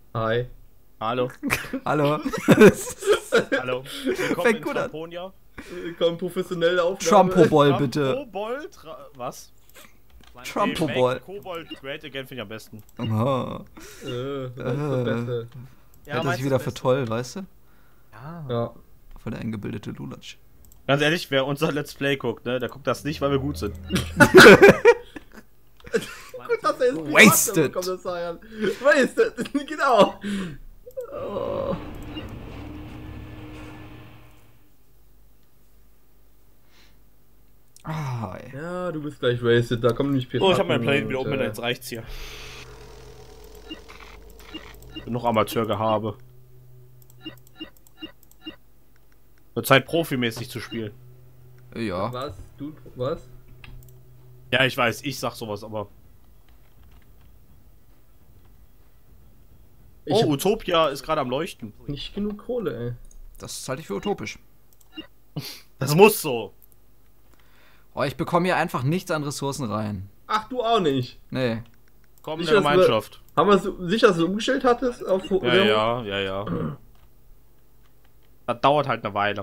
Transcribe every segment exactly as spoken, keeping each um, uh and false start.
Hi. Hallo. Hallo. Hallo. Willkommen Fängt in gut an. Tramponia. Komm, professionelle Aufnahme. Trumpoball, bitte. Kobold? Tra- Was? Trumpoball. Nee, Kobold Great Again finde ich am besten. Aha. Äh, das ist das Beste. Hält er sich wieder für toll, weißt du? Ja. Ja. Voll der eingebildete Lulatsch. Ganz ehrlich, wer unser Let's Play guckt, ne, der guckt das nicht, weil wir gut sind. Gut, dass er jetzt Wasted. Kommt das Saiyan. Wasted. Genau. Oh. Ah, ey. Ja, du bist gleich wasted. Da kommen nicht Piraten. Oh, ich habe mein Play wieder und, oben, äh, jetzt reicht's hier. Noch Amateurgehabe. Wird Zeit profimäßig zu spielen. Ja. Was? Du? Was? Ja, ich weiß, ich sag sowas, aber. Ich Oh, hab Utopia ist gerade am Leuchten. nicht genug Kohle, ey. Das halte ich für utopisch. Das muss so. Oh, ich bekomme hier einfach nichts an Ressourcen rein. Ach, du auch nicht. Nee. Komm in Sicher, der dass wir- Gemeinschaft. Haben wir so, sicher, dass du umgestellt hattest auf Ja, ja, ja, ja. Das dauert halt eine Weile.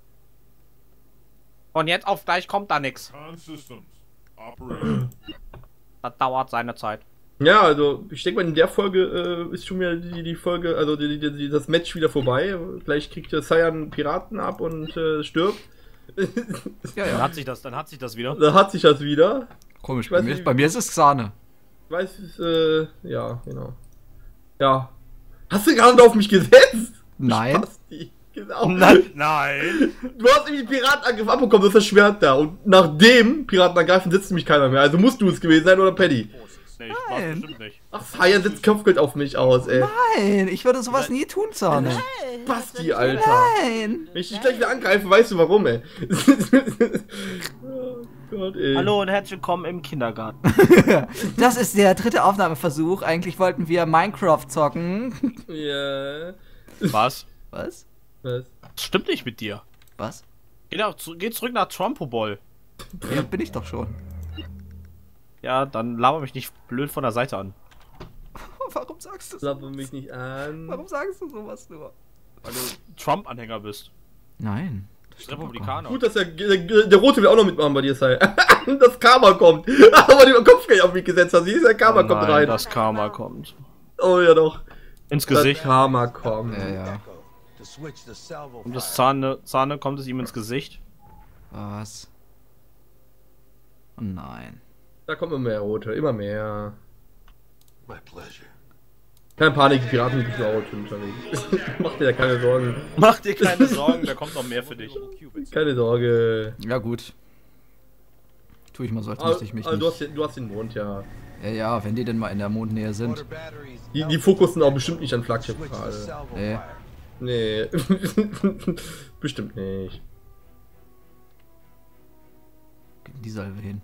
Und jetzt auf gleich kommt da nix. Systems operating. Das dauert seine Zeit. Ja, also ich denke mal, in der Folge äh, ist schon wieder die, die Folge, also die, die, die, das Match wieder vorbei. Gleich kriegt der Saiyan Piraten ab und äh, stirbt. Ja, Dann ja. hat sich das, dann hat sich das wieder. Da hat sich das wieder. Komisch. Ich Bei weiß mir, nicht, bei mir ist es Xane. Ich weiß, äh, ja, genau. Ja. Hast du gerade auf mich gesetzt? Nein. Spasti. Genau. Nein. Nein. Du hast nämlich den Piratenangriff abbekommen, das ist das Schwert da. Und nach dem Piratenangreifen sitzt nämlich keiner mehr. Also musst du es gewesen sein oder Paddy. Nee, ich mach's Nein. bestimmt nicht. Ach, Saiyan setzt Kopfgeld auf mich aus, ey. Nein, ich würde sowas nie tun, Zane. Basti, Alter. Nein. Wenn ich dich gleich wieder angreife, weißt du warum, ey. Oh Gott, ey. Hallo und herzlich willkommen im Kindergarten. Das ist der dritte Aufnahmeversuch. Eigentlich wollten wir Minecraft zocken. Ja. Was? Was? Was? Das stimmt nicht mit dir. Was? Geh, nach, zu- geh zurück nach Trumpoball. Ja, bin ich doch schon. Ja, dann laber mich nicht blöd von der Seite an. Warum sagst du so? Lappe mich nicht an. Warum sagst du sowas nur? Weil du Trump-Anhänger bist. Nein. Republikaner. Gut, dass der, der, der Rote will auch noch mitmachen bei dir, Sai. Das Karma kommt. Aber die Kopfgeld auf mich gesetzt hat. Siehst du, der Karma Oh kommt nein, rein. das Karma kommt. Oh ja doch. Ins Das Gesicht. Karma kommt. Ja, ja. To switch the salvo Und das Zahne, Zahne kommt es ihm ins Gesicht. Was? Oh nein. Da kommen immer mehr Rote, immer mehr. My pleasure. Keine Panik, die Piraten sind auch unterwegs. Mach dir da keine Sorgen. Mach dir keine Sorgen, da kommt noch mehr für dich. Keine Sorge. Ja, gut. Tu ich mal so, als Ah, müsste ich mich ah, du, hast, nicht. den- du hast den Mond, ja. Ja, ja, wenn die denn mal in der Mondnähe sind. Motor batteries. Die, die fokussen auch bestimmt nicht an Flaggschiff Switch the gerade. salvo Nee. fire. Nee. Bestimmt nicht. Gegen die Salve hin.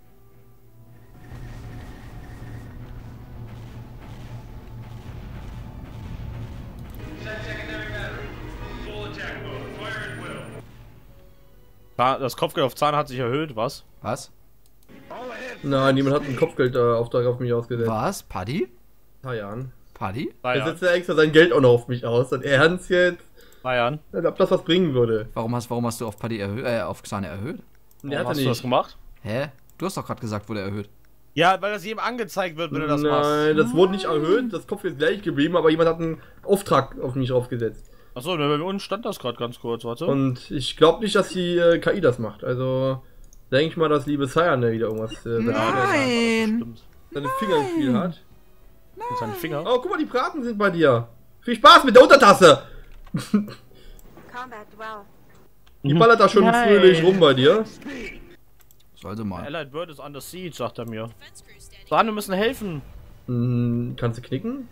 Zahn- Das Kopfgeld auf Zahn hat sich erhöht, was? Was? Nein, niemand hat einen Kopfgeldauftrag auf mich ausgesetzt. Was? Paddy? Tajan. Paddy? Er Bayern. setzt ja extra sein Geld auch noch auf mich aus. Und ernst jetzt? Bayern. Als ob das was bringen würde. Warum hast, warum hast du auf Paddy erhöht, äh, auf Xane erhöht? Nee, hat Warum er hast du das nicht. gemacht? Hä? Du hast doch gerade gesagt, wurde erhöht. Ja, weil das jedem angezeigt wird, wenn du das machst. Nein, das wurde nicht erhöht. Das Kopfgeld ist gleich geblieben, aber jemand hat einen Auftrag auf mich draufgesetzt. Achso, bei uns stand das gerade ganz kurz, warte. Und ich glaube nicht, dass die äh, K I das macht. Also denke ich mal, dass liebe Cyan da wieder irgendwas äh, Nein! Stimmt. seine Finger im Spiel hat. Und seine Finger. Oh, guck mal, die Piraten sind bei dir. Viel Spaß mit der Untertasse. Combat dwell. Die ballert da schon Nein. fröhlich rum bei dir. Sollte mal. Allied Bird is under siege, sagt er mir. Zahn, wir müssen helfen. Hm, kannst du knicken?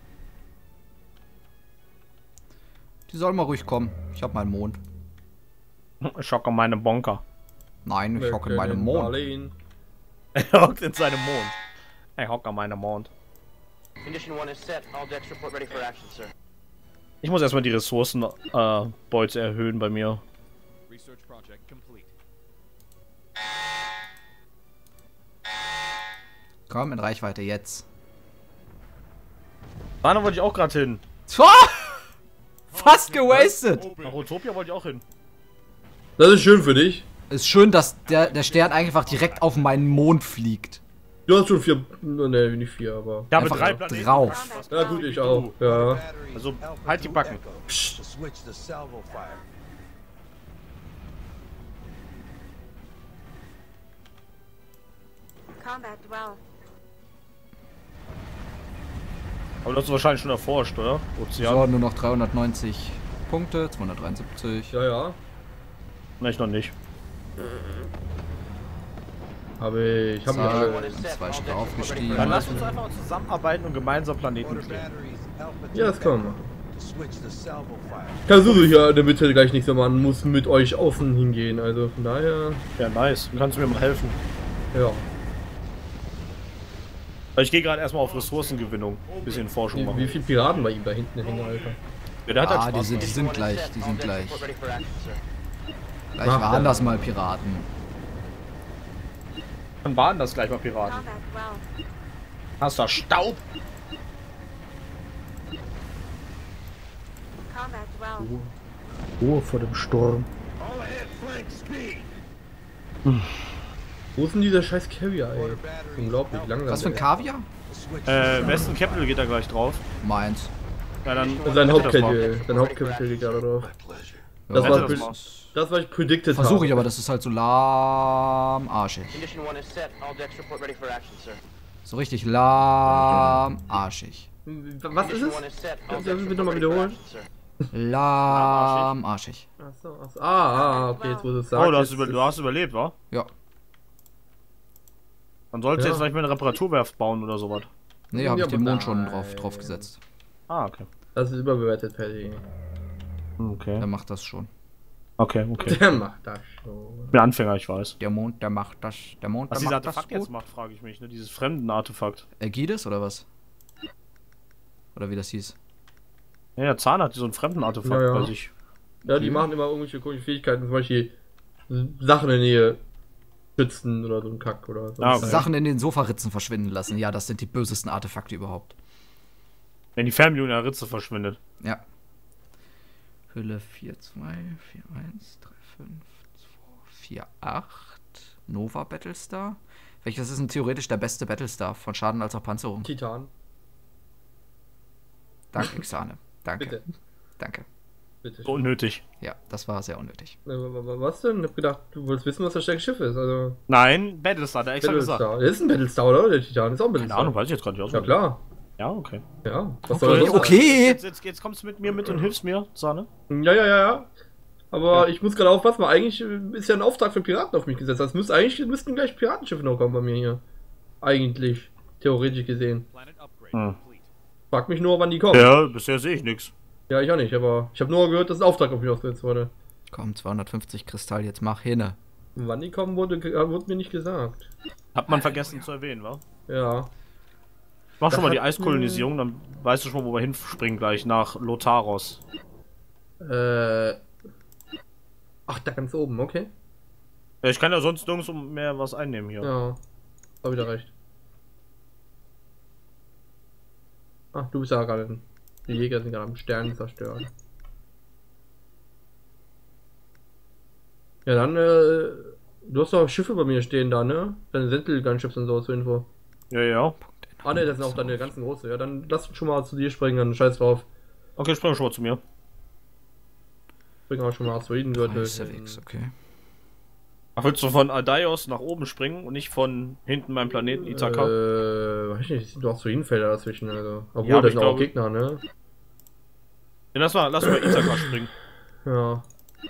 Die soll mal ruhig kommen. Ich hab meinen Mond. Ich hocke meine Bonker. Nein, ich hocke in Wir meinem können Mond. Darlehen. Er hockt in seinem Mond. Er hockt an meinem Mond. Condition one is set. All decks report ready for action, sir. Ich muss erstmal die Ressourcenbeute äh, Beute erhöhen bei mir. Research project complete. Komm, in Reichweite jetzt. Da wollte ich auch gerade hin. Tja, fast gewastet. Nach Utopia wollte ich auch hin. Das ist schön für dich. Ist schön, dass der, der Stern einfach direkt auf meinen Mond fliegt. Du hast schon vier. Ne, nicht vier, aber. Ich habe Einfach drei Planeten. drauf. Ja, gut, ich auch. Ja. Also, halt die Backen. To switch the salvo fire. Combat well. Aber das ist wahrscheinlich schon erforscht, oder? Ozean. So, nur noch dreihundertneunzig Punkte, zweihundertdreiundsiebzig. Ja, ja. Nein, ich noch nicht. Aber ich habe Zack, ja. One is set. zwei All Stück deck support aufgestiegen. ready for Dann action, lass uns sir. einfach zusammenarbeiten und gemeinsam Planeten Motor bestehen. batteries alpha Ja, das kann man machen. to switch the salvo fire. Kazuzu hier in der Mitte gleich nichts mehr machen, muss mit euch außen hingehen. Also von daher. Ja, nice. Dann kannst du mir mal helfen. Ja. Weil ich gehe gerade erstmal auf Ressourcengewinnung. Bisschen Forschung Wie, machen. wie viele Piraten bei ihm da hinten hängen, Alter? Ja, der hat halt Ah, die Spaß. sind, die sind One is gleich, set. die All sind deck gleich. support ready for action, sir. Gleich Macht waren er. das mal Piraten. Dann waren das gleich mal Piraten. Combat well. Hast du Staub? Combat well. Ruhe vor dem Sturm. All ahead flank speed. Wo ist denn dieser scheiß Carrier, ey? Motor batteries Unglaublich langsam. Was für ein Kaviar? to switch the Äh, salvo Westen Capital geht da gleich drauf. Meins. Ja, dann. Sein hätte das mal. Hauptkapitel, sein Hauptkapitel geht gerade drauf. My pleasure. Das Ja, war, das das, mal. das, was ich predicted habe. Versuche ich, aber das ist halt so lahm arschig. Condition one is set. All decks report ready for action, sir. So richtig lahm arschig. Was ist Condition es? one is set. All Kannst decks du das bitte report nochmal ready for wiederholen? action, sir. Lahm arschig. Achso, achso. Ah, ah, okay, jetzt wo du es sagst. Oh, du hast, jetzt über, ist- du hast überlebt, wa? Ja. Dann solltest du Ja. jetzt vielleicht mal eine Reparaturwerft bauen oder sowas. Nee, habe Ja, ich den aber Mond schon nein. drauf, drauf gesetzt. Ah, okay. Das ist überbewertet, Paddy. Okay. Der macht das schon. Okay, okay. Der macht das schon. Ich bin Anfänger, ich weiß. Der Mond, der macht das. Der Mond, Was der dieser macht das Artefakt jetzt gut. macht, frage ich mich, ne? Dieses Fremden-Artefakt. Ägides oder was? Oder wie das hieß? Ja, der Zahn hat so ein Fremden-Artefakt Ja, ja. bei sich. Ja, die machen immer irgendwelche komischen Fähigkeiten, zum Beispiel Sachen in der Nähe schützen oder so ein Kack oder so. Ah, okay. Sachen in den Sofaritzen verschwinden lassen. Ja, das sind die bösesten Artefakte überhaupt. Wenn die Fernbedienung in der Ritze verschwindet. Ja. Hülle vier zwei, vier eins, drei fünf, zwei, vier acht. Nova Battlestar. Welches ist denn theoretisch der beste Battlestar von Schaden als auch Panzerung? Titan. Danke, Xane. Danke. Bitte. Danke. Bitte. So unnötig. Ja, das war sehr unnötig. Äh, wa- wa- Was denn? Ich hab gedacht, du wolltest wissen, was das stärkste Schiff ist. Also. Nein, Battlestar, der extra gesagt. Battlestar. Das ist ein Battlestar, oder? Der Titan ist auch ein Keine Battlestar. Ahnung, weiß ich jetzt gerade nicht aus. Ja, klar. Ja, okay. Ja. Was Okay, soll das okay. Jetzt, jetzt, jetzt kommst du mit mir mit und hilfst mir, Sahne. sein? Ja, ja, ja, ja. Aber ich muss gerade aufpassen, weil eigentlich ist ja ein Auftrag für Piraten auf mich gesetzt. Das müsste eigentlich müssten gleich Piratenschiffe noch kommen bei mir hier. Eigentlich. Theoretisch gesehen. Planet upgrade Hm. complete. Frag mich nur, wann die kommen. Ja, bisher sehe ich nichts. Ja, ich auch nicht, aber ich habe nur gehört, dass ein Auftrag auf mich ausgesetzt wurde. Komm, zweihundertfünfzig Kristall, jetzt mach hinne. Wann die kommen, wurde, ge- wurde mir nicht gesagt. Hat man vergessen zu erwähnen, wa? Ja. Mach schon Das mal die hat- Eiskolonisierung, dann weißt du schon, wo wir hinspringen gleich, nach Lotharos. Äh. Ach, da ganz oben, okay. Ja, ich kann ja sonst nirgends mehr was einnehmen hier. Ja. Hab wieder recht. Ach, du bist ja gerade. Die Jäger sind gerade am Stern zerstören. Ja, dann, äh. Du hast doch Schiffe bei mir stehen da, ne? Deine Sentinel-Gunships und so zur Info. Ja, ja. Ah, ne, das sind auch deine ganzen große. Ja, dann lass uns schon mal zu dir springen, dann scheiß drauf. Okay, spring schon mal zu mir. Bringen auch schon mal Asteroidengürtel. Reisewix, okay. Ach, willst du von Aldaios nach oben springen und nicht von hinten meinem Planeten Ithaka? Äh, weiß ich nicht, es sind doch Asteroidenfelder dazwischen, also. Obwohl, Ja, aber das ich sind auch glaube- Gegner, ne? Ja, lass mal, lass mal Ithaka springen. Ja.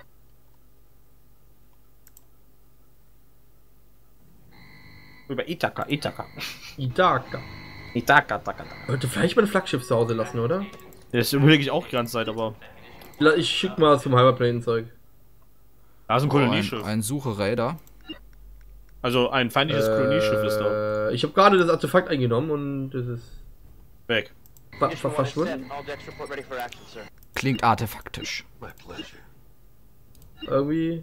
Über Ithaka, Ithaka. Ithaka. Ithaka, Taka, Taka. Sollte vielleicht mein Flaggschiff zu Hause lassen, oder? Das überlege ich auch die ganze Zeit, aber. La- Ich schick mal zum Hyperplane-Zeug. Da ist ein Oh, ein, Kolonieschiff. ein Sucheraider. Also ein feindliches Kolonieschiff ist da. Äh, Ich habe gerade das Artefakt eingenommen und es ist Weg. ver Condition ver one is set. verschwunden. All decks report ready for action, sir. Klingt artefaktisch. My pleasure. Irgendwie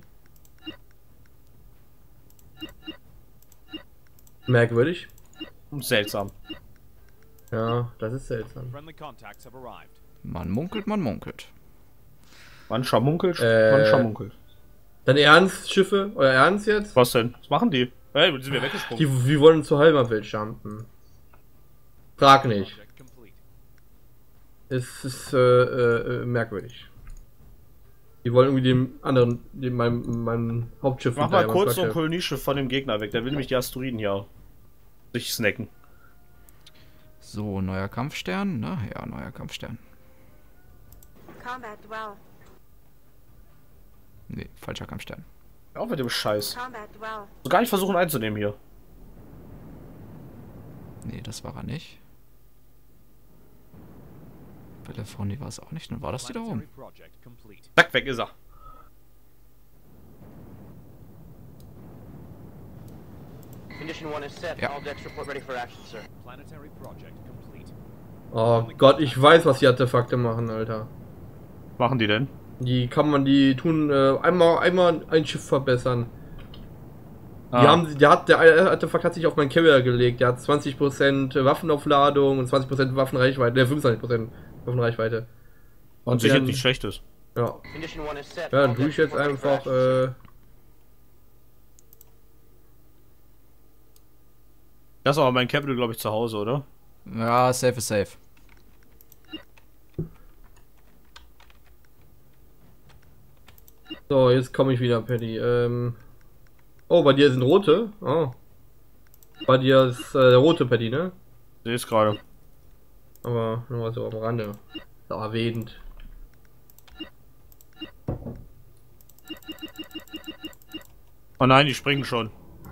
merkwürdig. Seltsam. Ja, das ist seltsam. Friendly contacts have arrived. Man munkelt, man munkelt. Man schamunkelt, Äh. man schamunkelt. Dein Ernst, Schiffe? Euer Ernst jetzt? Was denn? Was machen die? Hey, die sind wir weggesprungen. Die, wir wollen zur Heimatwelt jumpen. Frag nicht. Project complete. Es ist äh, äh, merkwürdig. Die wollen irgendwie dem anderen, dem meinem, meinem Hauptschiff Mach mal hinterher, kurz meinem so ein Flaggschiff. Kolonieschiff von dem Gegner weg. Der will nämlich die Asteroiden hier sich snacken. So, neuer Kampfstern, ne? Ja, neuer Kampfstern. Combat well. Nee, falscher Kampfstern. Hör auf mit dem Scheiß. Combat well. So gar nicht versuchen einzunehmen hier. Nee, das war er nicht. Bellefonte war es auch nicht. Dann war das die da oben. Planetary project complete. Zack, weg ist er. Condition one is set. Ja. All decks report ready for action, sir. Planetary project complete. Oh Gott, ich weiß, was die Artefakte machen, Alter. Machen die denn? Die kann man, die tun äh, einmal, einmal ein Schiff verbessern. Die Ah. haben, der hat, der Artefakt hat sich auf meinen Carrier gelegt. Der hat zwanzig Prozent Waffenaufladung und zwanzig Prozent Waffenreichweite. Der fünfundzwanzig Prozent Waffenreichweite. Und sicher dann- nicht schlechtes. Ja, Condition one is set. ja All dann tue decks ich jetzt report ready for einfach. action, sir. Äh, Das ist aber mein Capital, glaube ich, zu Hause, oder? Ja, safe ist safe. so, jetzt komme ich wieder, Paddy. Ähm, oh, bei dir sind rote. Oh. Bei dir ist äh, der rote Paddy, ne? Sehe es gerade. Aber nur mal so am Rande. So erwähnt. Oh nein, die springen schon.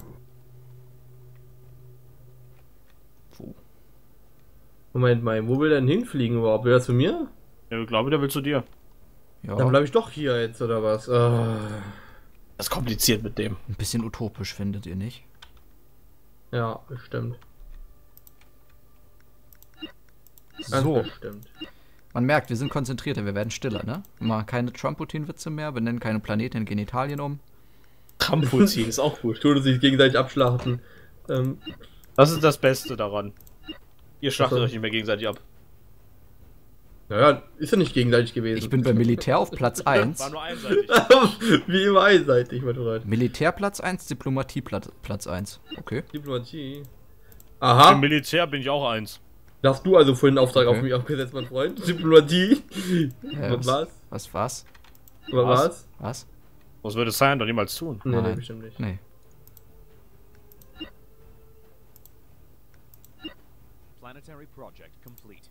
Wo? Moment mal, wo will der denn hinfliegen überhaupt? Will er zu mir? Ja, ich glaube, der will zu dir. Ja, Dann bleibe ich doch hier jetzt, oder was? Ah. Das ist kompliziert mit dem. ein bisschen utopisch, findet ihr nicht? Ja, bestimmt. Ganz So, bestimmt. man merkt, wir sind konzentrierter, wir werden stiller, ne? Wir machen keine Trumputin-Witze mehr, wir nennen keine Planeten in Genitalien um. Trampolin ist auch gut. Tun sich gegenseitig abschlachten. Ähm, Das ist das Beste daran. Ihr schlachtet Ach so. euch nicht mehr gegenseitig ab. naja, ist ja nicht gegenseitig gewesen. Ich bin beim Militär auf Platz eins. War nur einseitig. Wie immer einseitig, mein Freund. Militär Platz eins, Diplomatie Platz, Platz eins. Okay. Diplomatie. Im Aha, Militär bin ich auch eins. da hast du also vorhin einen Auftrag Okay. auf mich abgesetzt, mein Freund. Diplomatie. Äh, Was war's? Was was? Was Was? war's? Was? Was würde Cyan doch niemals tun? Nee, nee, Nein. bestimmt nicht. Nee. Planetary project complete.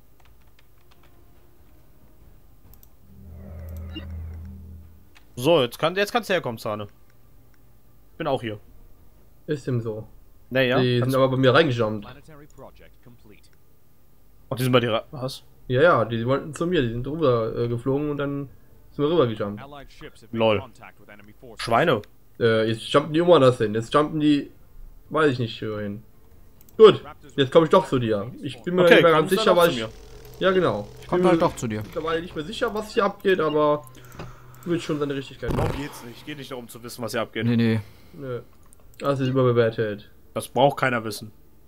So, jetzt, kann, jetzt kannst du herkommen, Zahne. Ich bin auch hier. Ist dem so. Naja. Die kannst- sind aber bei mir reingejumpt. Planetary project complete. Ach, die sind bei dir. ra- Was? Ja, ja, die wollten zu mir, die sind drüber äh, geflogen und dann sind wir rüber gejumpt. Allied ships have Lol. made contact with enemy forces. Schweine. Äh, jetzt jumpen die immer das hin. Jetzt jumpen die, weiß ich nicht, wohin. Gut, jetzt komme ich doch zu dir. Ich bin mir Okay, nicht mehr ganz kommst du sicher, dann auch was zu ich. mir? Ja, genau. Ich Kommt bin halt mir doch zu dir. mittlerweile nicht mehr sicher, was hier abgeht, aber wird schon seine Richtigkeit haben. Darum geht's nicht. Geht nicht darum zu wissen, was hier abgeht. Nee, nee. Nö. Das ist überbewertet. Das braucht keiner wissen.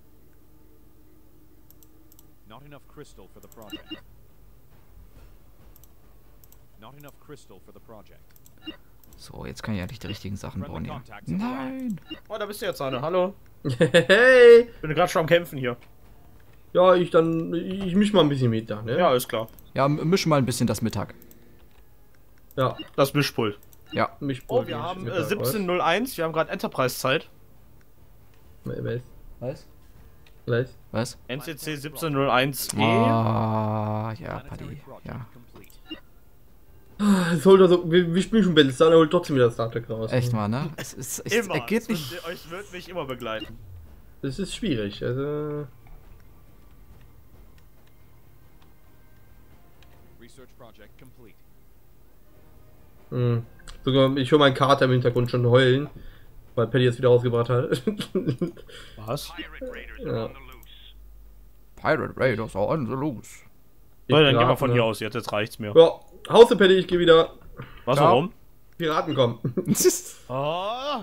Not enough crystal for the project. Not enough crystal for the project. So, jetzt kann ich endlich die richtigen Sachen bauen Friendly hier. contacts have arrived. Nein! Oh, da bist du jetzt, Zahne. Hallo. Hey! Ich bin gerade schon am Kämpfen hier. Ja, ich dann. Ich misch mal ein bisschen mit da, ne? Ja, ist klar. Ja, m- misch mal ein bisschen das Mittag. Ja, Das Mischpult. Ja. mich Oh, wir haben äh, siebzehn null eins. Wir haben gerade Enterprise-Zeit. Was? Was? Was? Was? N C C siebzehn null eins E. Ah, ja, Planetary Paddy. project Ja. complete. Es holt also. Wir, wir spielen schon Battlestar, er holt trotzdem wieder Star Trek raus. Echt mal, ne? Es, ist, es, Immer. er geht Es nicht. Wird, euch wird mich immer begleiten. Das ist schwierig, also. Research project complete. Mh. Sogar, ich höre meinen Kater im Hintergrund schon heulen, weil Paddy jetzt wieder rausgebracht hat. Was? Ja. Pirate Raiders are on the loose. So, dann gehen wir Piraten, von ne? hier aus. Jetzt, jetzt reicht's mir. Ja, Hause Paddy, ich gehe wieder. Was, Ja. warum? Piraten kommen. Oh.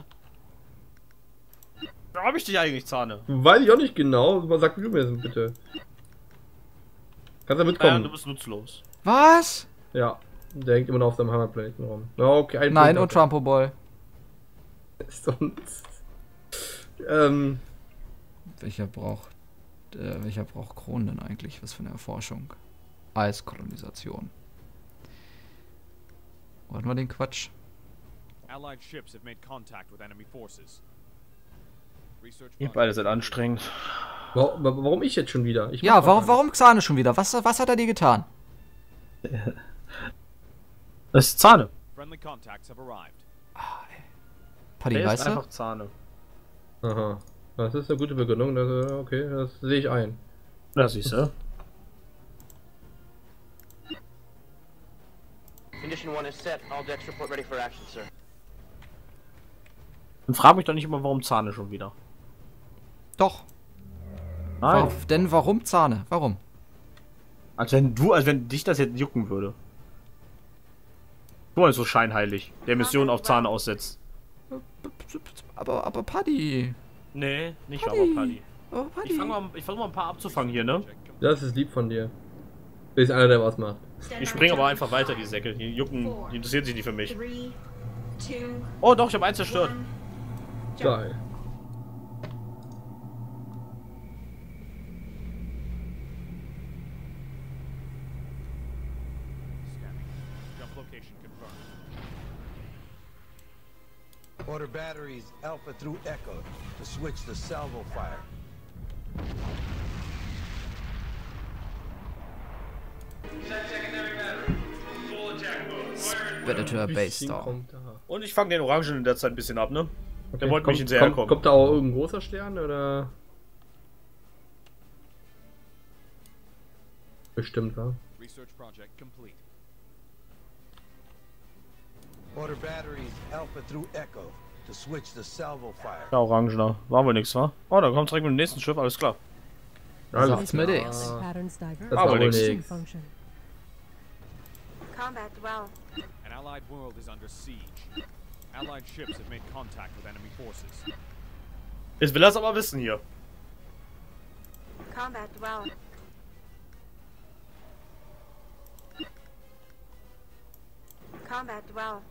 Da hab ich dich eigentlich, Zahne. Weiß ich auch nicht genau. Sag du mir das bitte. Kannst du Ja, mitkommen? du bist nutzlos. Was? Ja. Der hängt immer noch auf seinem Hammerplate rum. Ja, okay, ein Nein, Punkt und Trumpo Boy. Sonst. Ähm. Welcher braucht, äh, welcher braucht Kronen denn eigentlich? Was für eine Erforschung? Eiskolonisation. Wo hatten wir den Quatsch? Allied ships have made contact with enemy forces. Research Ihr project beide seid anstrengend. Warum, warum ich jetzt schon wieder? Ich mach Ja, doch warum, gar warum Xane schon wieder? Was, was hat er dir getan? Das ist Zahne. Friendly contacts have arrived. Paddy, Der ist weißt du? einfach Zahne. nicht. Aha. Das ist eine gute Begründung. Das, äh, okay, das sehe ich ein. Das siehst du. Condition one is set. All decks report ready for action, sir. Und frag mich doch nicht immer, warum Zahne schon wieder. Doch. Nein. Warum, denn warum Zahne? Warum? Als wenn du, als wenn dich das jetzt jucken würde. Du bist so scheinheilig, der Mission auf Zahne aussetzt. Aber, aber Paddy. Nee, nicht Paddy. aber Paddy. Oh, Ich Paddy. fange mal, ich versuch mal ein paar abzufangen hier, ne? Das ist lieb von dir. Bis einer, der was macht. Ich springe aber einfach weiter, die Säcke. Die jucken, die interessieren sich nicht für mich. Three, two, Oh doch, ich habe eins zerstört. one. Geil. Scanning. Jump location confirmed. Order batteries Alpha through Echo to switch to salvo fire. Predator Base Bisschen Star. kommt da. Und ich fange den Orangen in der Zeit ein bisschen ab, ne? Okay, Der wollte kommt, mich hinterherkommen. kommt, kommt da auch irgendein großer Stern oder? Bestimmt, wa? Research project complete. Order batteries Alpha through Echo to switch to salvo fire. Ja, Orangener. War wohl nix, wa? Oh, da kommt direkt mit dem nächsten Schiff, alles klar. Sagt's mir das. Patterns diverge. Das Aber war wohl nix. nix. Function. Combat well. An allied world is under siege. Allied ships have made contact with enemy forces. Jetzt will er es aber wissen hier. Combat well. Combat well.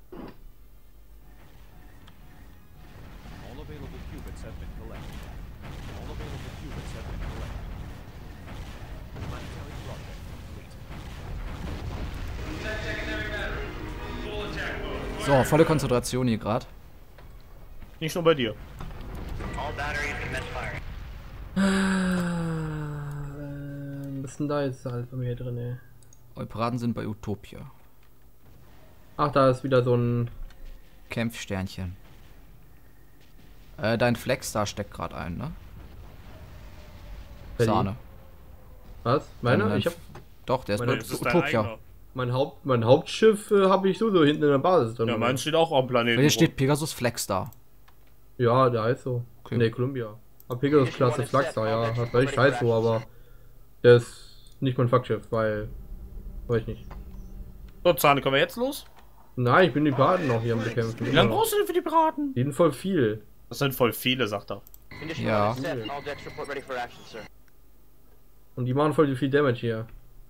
All available qubits have been collected. All available qubits have been collected. Planetary project complete. So, volle Konzentration hier gerade. Nicht nur bei dir. All batteries commence firing. Ähm, was ist denn da jetzt halt bei mir drin, ey? Eure Piraten sind bei Utopia. Ach, da ist wieder so ein. Kämpfsternchen. Äh, dein Flex da steckt gerade ein, ne? Paddy? Sahne. Was? Meiner? Dein- Ich hab. Doch, der ist Meine- bei Das ist dein Utopia. eigener. Mein, Haupt, mein Hauptschiff äh, habe ich so, so hinten in der Basis drin. Ja, meins steht auch am Planeten. Hier rum. steht Pegasus Flex da. Ja, der heißt so. Okay. Ne, Columbia. Aber Pegasus-Klasse Flaxer, ja. Das weiß ich heißt so, aber. Der ist nicht mein Flaggschiff, weil. Weiß ich nicht. So, Zahne, können wir jetzt los? Nein, ich bin die Piraten noch hier am Bekämpfen. Wie lange brauchst du denn für die Piraten? Die sind voll viel. Das sind voll viele, sagt er. Condition Ja. one is set. All decks report ready for action, sir. Und die machen voll viel Damage hier.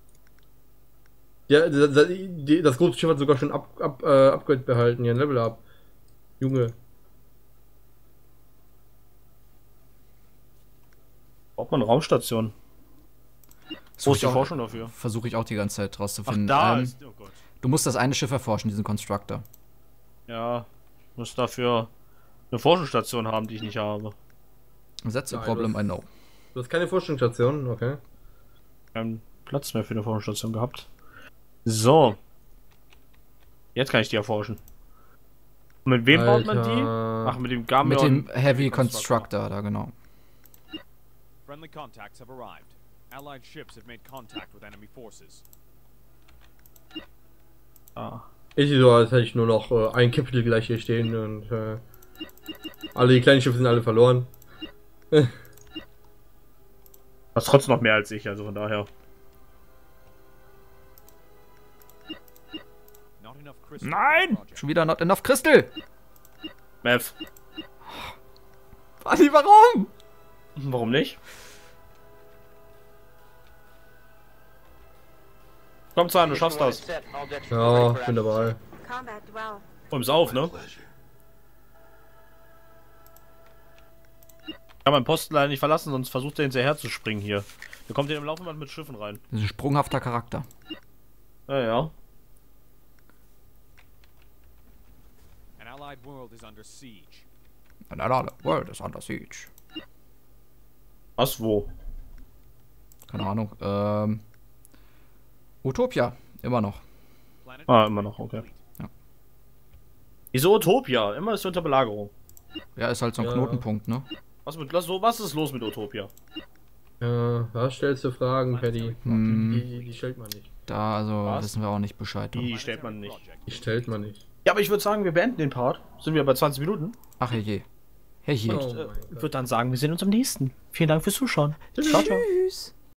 Ja, das, das, die- das große Schiff hat sogar schon ab, ab, äh, Upgrade behalten, hier ein Level Up. Junge. Braucht man eine Raumstation? Wo ist die auch- Forschung dafür? Versuche ich auch die ganze Zeit Ach, rauszufinden. da ähm, ist... Oh Gott. du musst das eine Schiff erforschen, diesen Constructor. Ja, ich muss dafür eine Forschungsstation haben, die ich nicht habe. That's a Nein, problem, das- I know. Du hast keine Forschungsstation, okay. Keinen Platz mehr für eine Forschungsstation gehabt. So. Jetzt kann ich die erforschen. Und mit wem baut man die? Alter. Ach, mit dem Gameon. Mit dem Heavy Constructor, da genau. Friendly contacts have arrived. Allied ships have made contact with enemy forces. Ah. Ich sehe so, als hätte ich nur noch äh, ein Capital gleich hier stehen und äh, alle die kleinen Schiffe sind alle verloren. Du hast trotzdem noch mehr als ich, also von daher. Not enough crystal Nein! for the project. Schon wieder not enough Crystal! Mev. Adi, warum? Warum nicht? Komm, Zahn, du schaffst das. Set. All decks report Ja, ready for ich bin action, dabei. sir. Combat well. Komm's auf, ne? Pleasure. Kann man Posten leider nicht verlassen, sonst versucht er hinterher zu springen hier. Da kommt ihr im Laufband mit Schiffen rein. Das ist ein sprunghafter Charakter. Ja, ja. An allied world is under siege. And another world is under siege. Was, wo? Keine Ahnung. Ähm. Utopia. Immer noch. Planet Ah, immer noch, okay. Ja. Wieso Utopia? Immer ist unter Belagerung. Ja, ist halt so ein Ja. Knotenpunkt, ne? Was, mit, was, was ist los mit Utopia? Ja, was stellst du Fragen, Paddy? Hm, Die, die, die stellt man nicht. da also Was? wissen wir auch nicht Bescheid. Die stellt man nicht. project. Die stellt man nicht. Ja, aber ich würde sagen, wir beenden den Part. Sind wir bei zwanzig Minuten? Ach je. Herrje. Oh Ich mein äh, Gott. würde dann sagen, wir sehen uns am nächsten. Vielen Dank fürs Zuschauen. Ciao, ciao. Tschüss.